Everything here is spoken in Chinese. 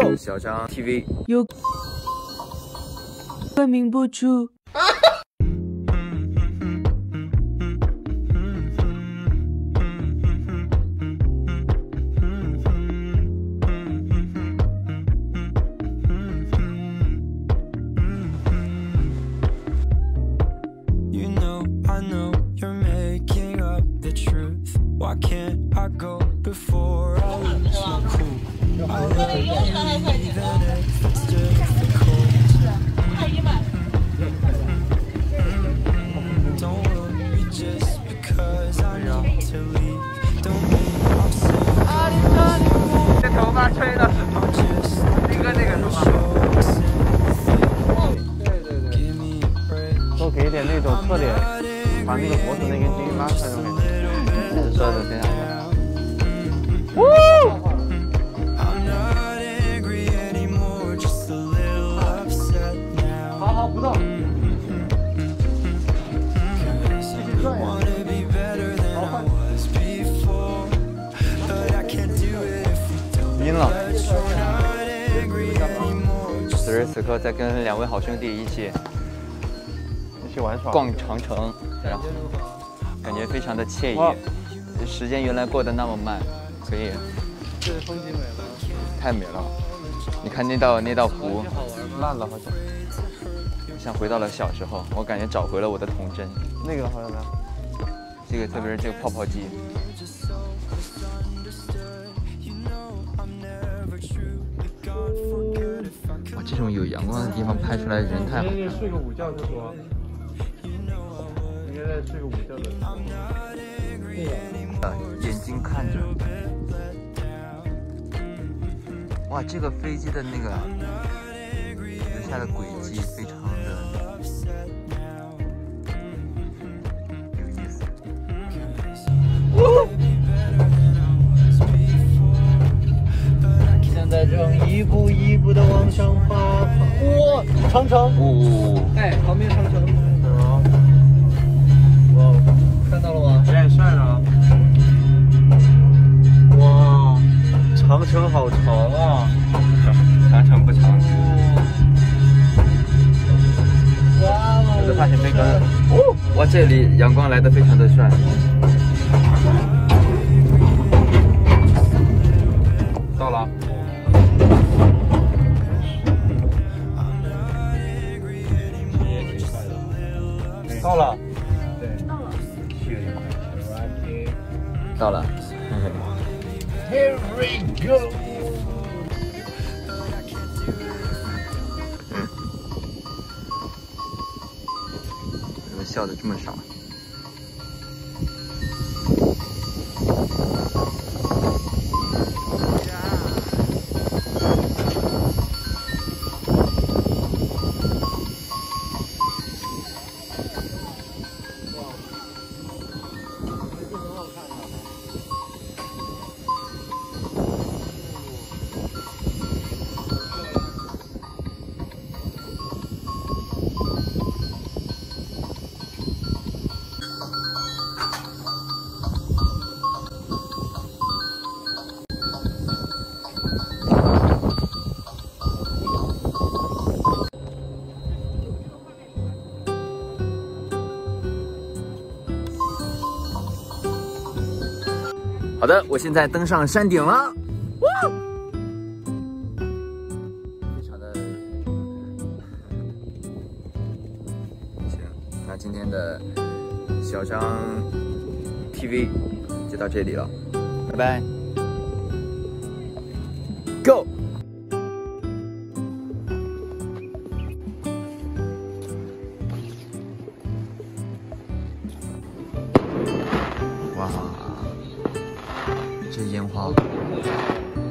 Go 小张 TV 有冠名播出。 Why can't I go before I lose my cool? I love you even if it's difficult. Don't worry just because I need to leave. Don't mean I'm saying 这头发吹的是一个那个头发。 多给一点那种侧脸，把那个脖子那根筋拉出来那种感觉。 说的非常好。好好，不动。晕了。此时此刻在跟2位好兄弟一起玩耍，逛长城，然后感觉非常的惬意。 时间原来过得那么慢，所以这风景美吗？ 太美了。你看那道湖，烂了好像，像回到了小时候，我感觉找回了我的童真。那个好像呢，这个特别是这个泡泡机。哇，这种有阳光的地方拍出来人太好看了。 睡个午觉就说，应该在睡个午觉的。 眼睛看着，哇，这个飞机的那个留下的轨迹非常的有意思。 现在正一步一步的往上爬，哇，长城，哎，旁边长城，哇，看到了吗？有点帅了。 哇，长城好长啊！ 长城不长。 哇哦！ 我的发现飞哥，哇，这里阳光来得非常的帅。到了。到了。对，到了。到了。 Here we go！ 怎么笑得这么傻？好的，我现在登上山顶了，非常的行。那今天的小张 TV 就到这里了，拜拜 ，Go。 哇，这烟花。